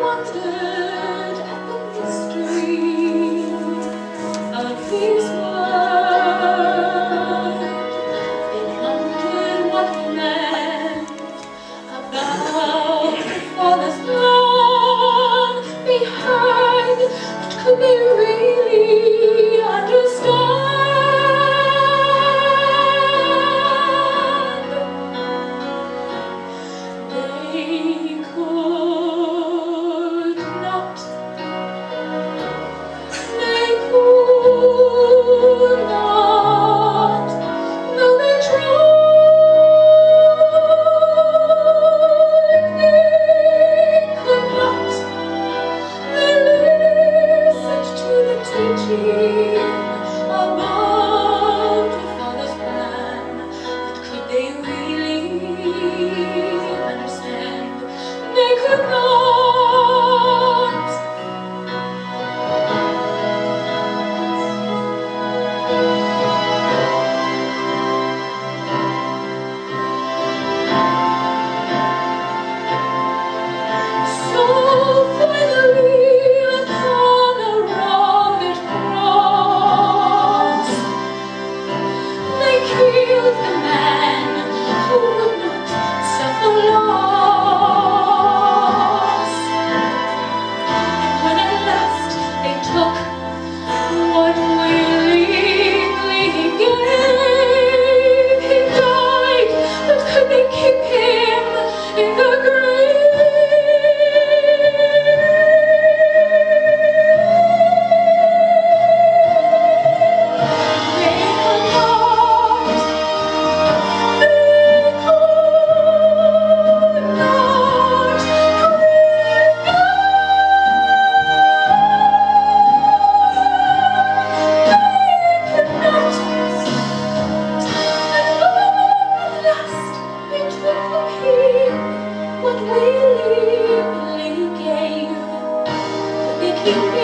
wondered at the mystery of his word. They wondered what he meant about the Father's plan behind. But could they really understand? About the Father's plan, but could they really understand? They could not. So finally, upon a rugged cross, they killed the man who would not suffer loss. And when at last they took what willingly he gave, he died, but could they keep him in the grave? What willingly gave, they keep